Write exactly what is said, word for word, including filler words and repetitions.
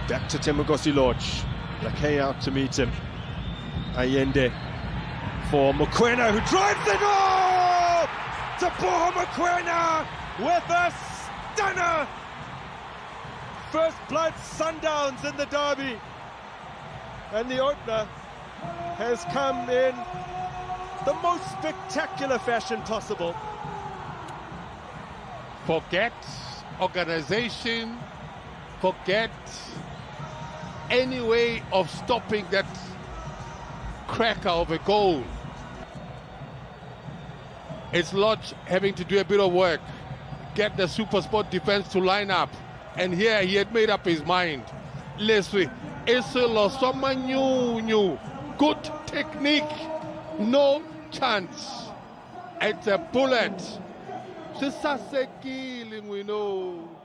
Back to Timogosi Lodge. Lakay out to meet him. Allende for Mokoena, who drives it home! Teboho Mokoena with a stunner! First blood Sundowns in the derby. And the opener has come in the most spectacular fashion possible. Forget organization, forget any way of stopping that cracker of a goal. It's Lodge having to do a bit of work, get the super sport defense to line up, and here he had made up his mind. Leslie, it's a new, good technique, no chance. It's a bullet. We know.